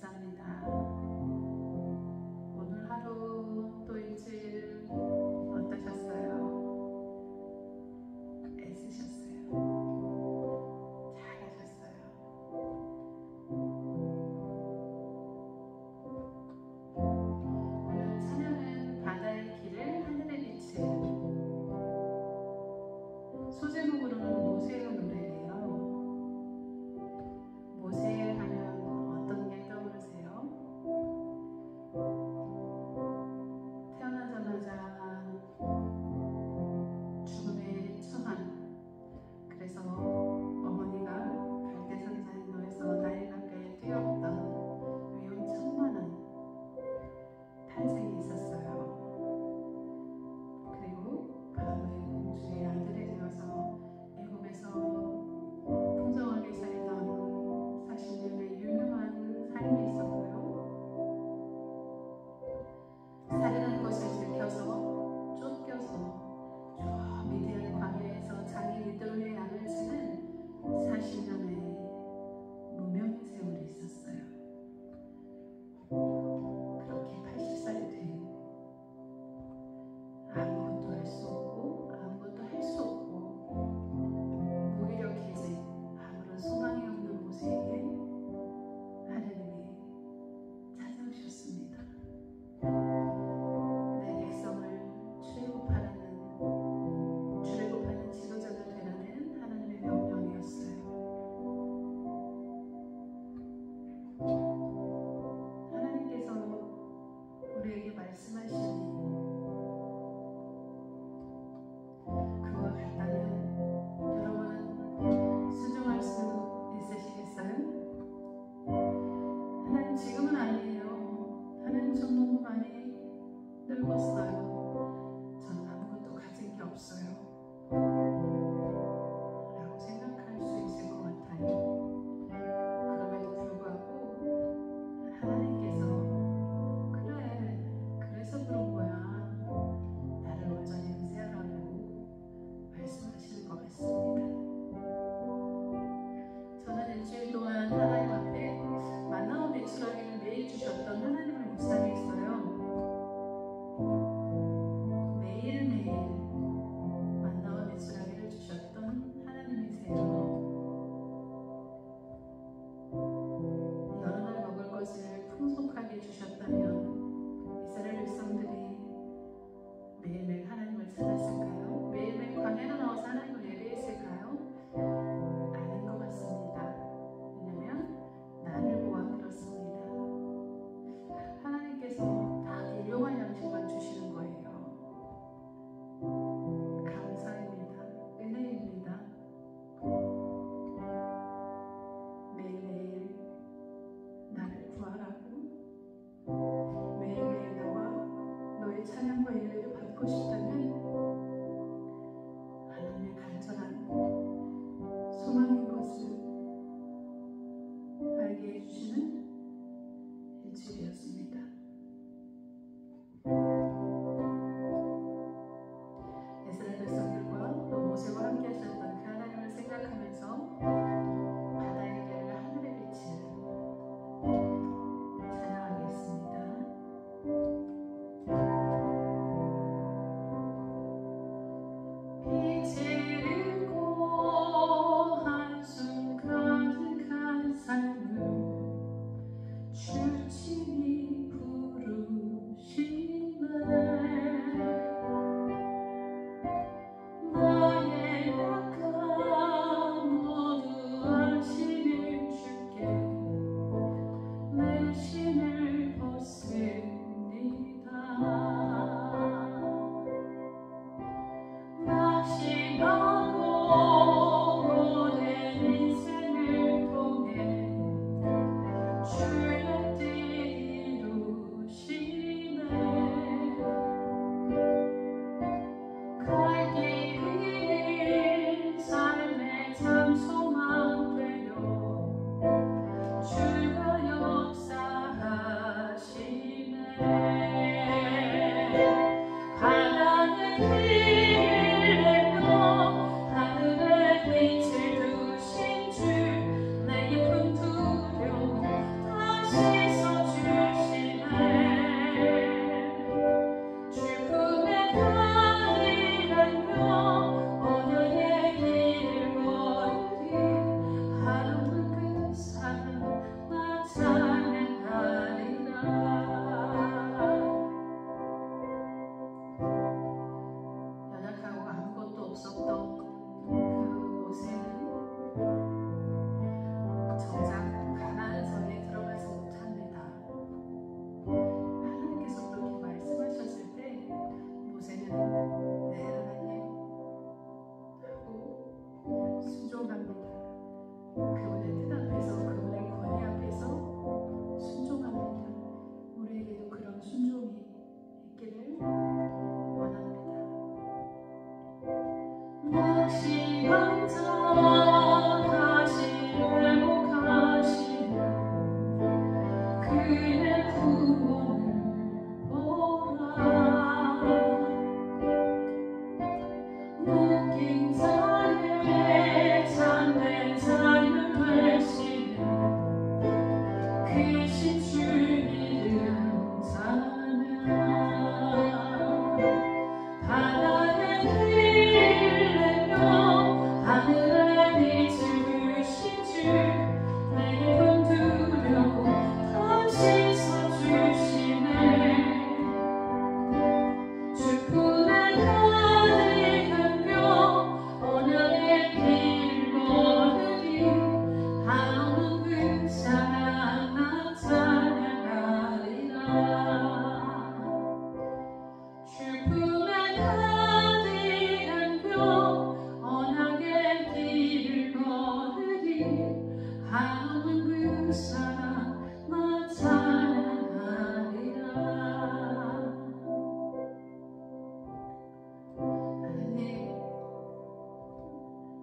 감사합니다. 오늘 하루 또 일주일 어떠셨어요? 애쓰셨어요? 잘하셨어요? 오늘 찬양은 바다의 길을 하늘의 빛을, 소제목으로는 모세의 노래예요. 모세 하면 어떤 게 떠오르세요?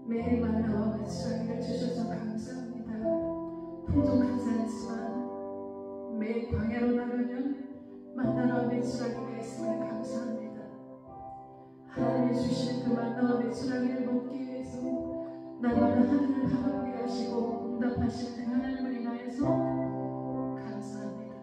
매일 만나와 마치라기를 주셔서 감사합니다. 풍족하지 않지만 매일 광야로 나가면 만나와 메추라기가 있음을 감사합니다. 하나님이 주시는 그 만나와 메추라기를 먹기 위해서 날마다 하늘을 바라보게 하시고 응답하시는 그 하나님을 인하여서 감사합니다.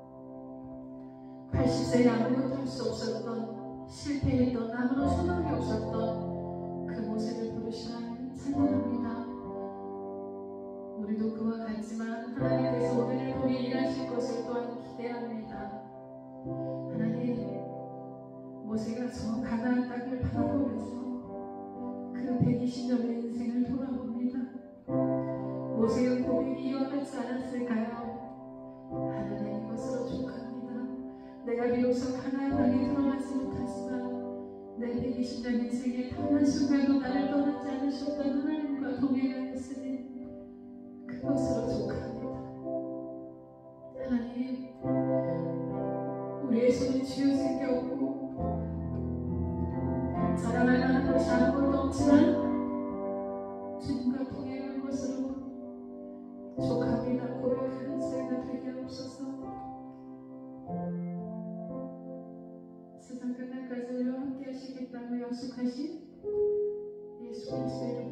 80세에 아무것도 할 수 없었던, 실패했던, 아무런 소망이 없었던 그 모세를 부르신 하나님 찬양합니다. 우리도 그와 같지만 하나님께서 우리를 통해 일하실 것을 또한 기대합니다. 하나님, 모세가 저 가나안 땅을 바라보면서 그 120년의 인생을 돌아봅니다. 모세의 고백이 이와 같지 않았을까요? 하나님, 이것으로 족합니다. 내가 비로소 가나안 땅에 들어가지 못하지만 내 120년 인생에 단 한순간도 나를 떠나지 않으셨던 하나님과 동행하였으니 그것으로 족합니다. 하나님, 우리의 손에 쥐어진 게 없고 자랑할 만한 것이 아무것도 없지만 주님과 동행한 것으로 족합니다. 고백하는 새가 되게 없어서 세상 끝날까지 우리와 함께 하시겠다고 약속하신 예수 그리스도의